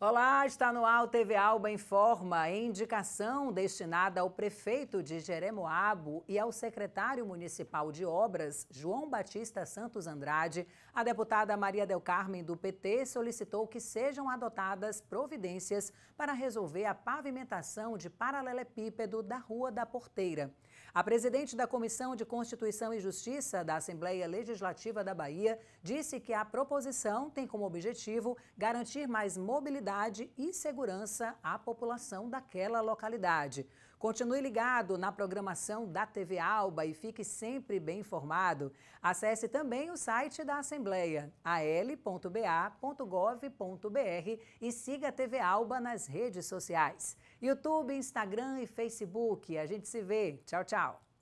Olá, está no ar o TV Alba Informa, indicação destinada ao prefeito de Jeremoabo e ao secretário municipal de obras, João Batista Santos Andrade. A deputada Maria Del Carmen, do PT, solicitou que sejam adotadas providências para resolver a pavimentação de paralelepípedo da Rua da Porteira. A presidente da Comissão de Constituição e Justiça da Assembleia Legislativa da Bahia disse que a proposição tem como objetivo garantir mais mobilidade e segurança à população daquela localidade. Continue ligado na programação da TV Alba e fique sempre bem informado. Acesse também o site da Assembleia, al.ba.gov.br, e siga a TV Alba nas redes sociais. YouTube, Instagram e Facebook. A gente se vê. Tchau, tchau.